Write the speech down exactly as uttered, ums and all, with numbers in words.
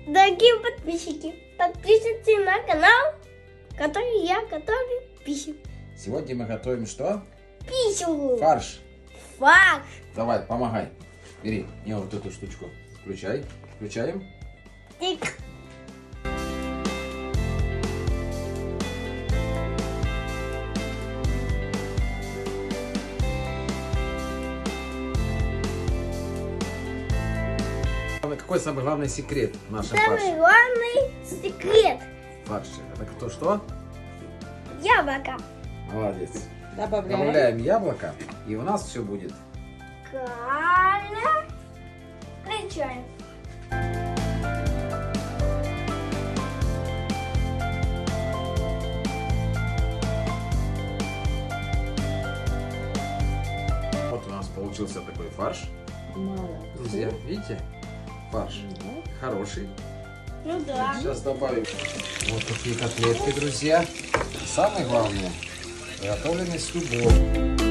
Дорогие подписчики, подписывайтесь на канал, который я готовлю пищу. Сегодня мы готовим что? Пищу. Фарш. Фарш. Давай, помогай. Бери мне вот эту штучку. Включай. Включаем. Тык. Какой самый главный секрет в нашем Самый фарше? главный секрет. Фарше. Это кто что? Яблоко. Молодец. Добавляем. Добавляем яблоко, и у нас все будет. Каля. Включаем. Вот у нас получился такой фарш. Молодцы. Друзья, видите? Фарш Да. хороший. Ну да. Сейчас добавим вот такие котлетки, друзья. И самое главное, приготовленный с любовью.